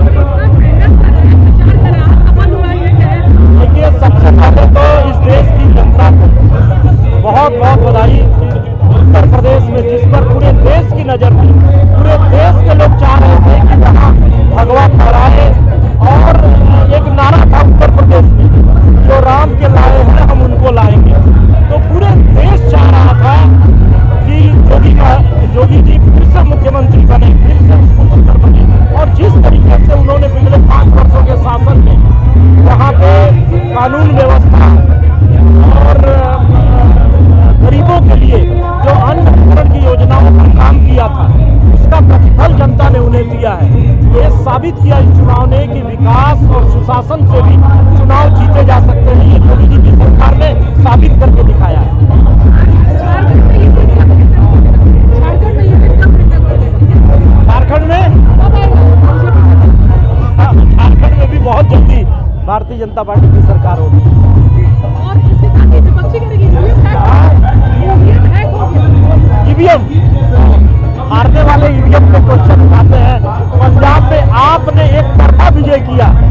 देखिए, सबसे पहले तो इस देश की जनता को बहुत बहुत बधाई। उत्तर प्रदेश में जिस पर पूरे देश की नजर थी, पूरे देश के लोग चाह रहे थे कि जहां भगवा फहराए, और एक नारा था उत्तर प्रदेश में, जो राम के लाए हैं हम उनको लाएंगे। तो पूरे देश चाह रहा था कि योगी जी फिर से मुख्यमंत्री बने, फिर से मुख्यमंत्री बने। और जिस तरीके से उन्होंने पिछले 5 वर्षों के शासन में वहाँ पे कानून व्यवस्था और गरीबों के लिए जो अन्न वितरण की योजनाओं पर काम किया था, उसका प्रतिफल जनता ने उन्हें दिया है। ये साबित किया इस चुनाव ने कि विकास और सुशासन से भी चुनाव जीते जा सकते हैं। ये योगी जी की सरकार ने साबित करके दिखाया है। झारखंड में भी बहुत जल्दी भारतीय जनता पार्टी की सरकार होगी। और इसके साथ ही विपक्षी करेगी ईवीएम, हारने वाले ईवीएम पे क्वेश्चन उठाते हैं। पंजाब में आपने एक तरफा विजय किया।